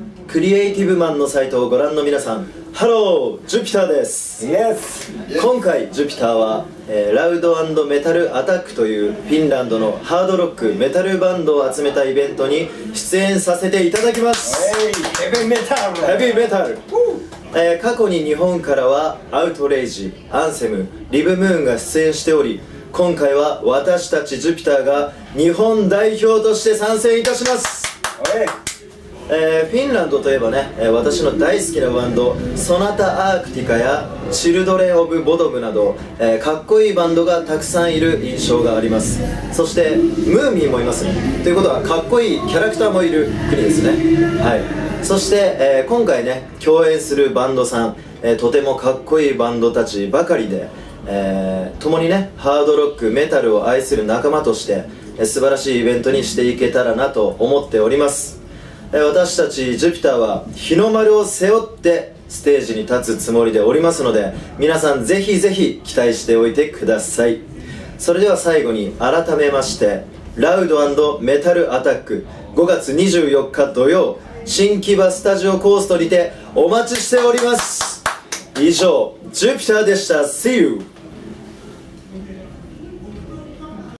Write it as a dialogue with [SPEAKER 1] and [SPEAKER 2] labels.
[SPEAKER 1] クリエイティブマンのサイトをご覧の皆さん、ハロー、ジュピターです。今回ジュピターは、ラウド&メタルアタックというフィンランドのハードロックメタルバンドを集めたイベントに出演させていただきます。
[SPEAKER 2] ヘビーメタル。
[SPEAKER 1] 過去に日本からはアウトレイジ、アンセム、リブムーンが出演しており、今回は私たちジュピターが日本代表として参戦いたします。フィンランドといえばね、私の大好きなバンドソナタ・アークティカやチルドレン・オブ・ボドムなど、かっこいいバンドがたくさんいる印象があります。そしてムーミンもいますね。ということはかっこいいキャラクターもいる国ですね。はい。そして、今回ね共演するバンドさん、とてもかっこいいバンドたちばかりで、共にねハードロックメタルを愛する仲間として、素晴らしいイベントにしていけたらなと思っております。私たちジュピターは日の丸を背負ってステージに立つつもりでおりますので、皆さんぜひぜひ期待しておいてください。それでは最後に改めまして、ラウド&メタルアタック5月24日土曜、新木場スタジオコーストにてお待ちしております。以上ジュピターでした。 See you!